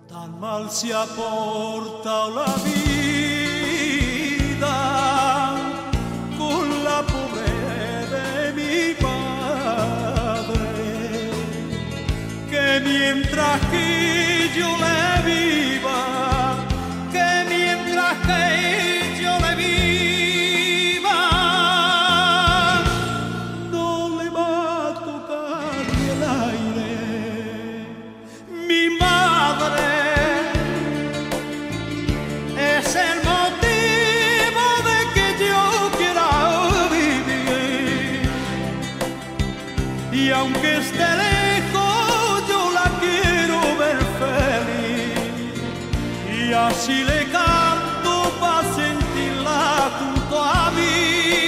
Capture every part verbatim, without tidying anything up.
Tan mal se ha portado la vida con la pobre de mi padre, que mientras que yo le viva, que mientras que yo le viva, no le va a tocar ni el aire. Mi madre es el motivo de que yo quiera vivir, y aunque esté lejos yo la quiero ver feliz, y así le canto para sentirla junto a mí.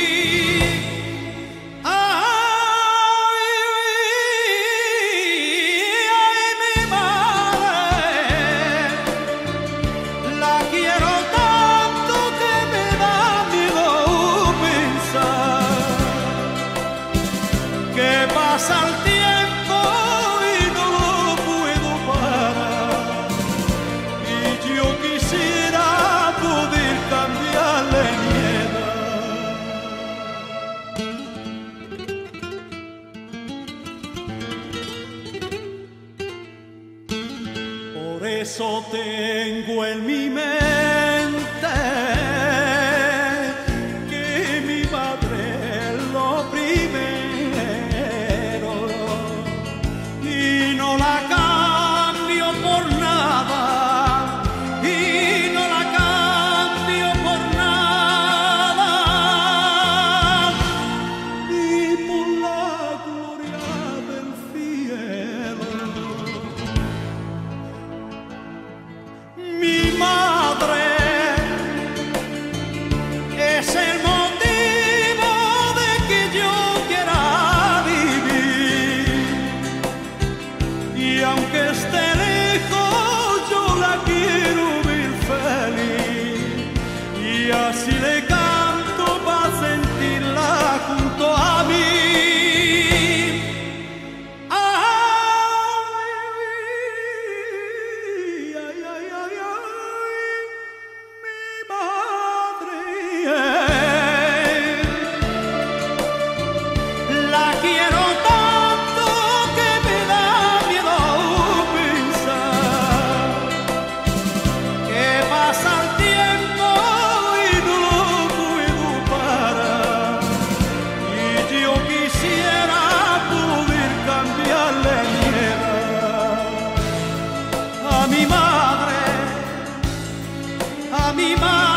Pasa el tiempo y no lo puedo parar, y yo quisiera poder cambiarle mi edad. Por eso tengo en mi mente que mi madre es lo primero, no la cambio por nada, y no la cambio por nada, ni por la gloria del cielo. Mi madre es el motivo de que yo quiera vivir, y aunque esté lejos yo la quiero ver feliz, y así le canto para sentirla junto a mí. Ay, ay, ay, ay, ay, mi madre, la quiero tanto que me da miedo pensar que pasa el tiempo y no lo puedo parar, y yo quisiera poder cambiarle mi edad. A mi madre, a mi madre.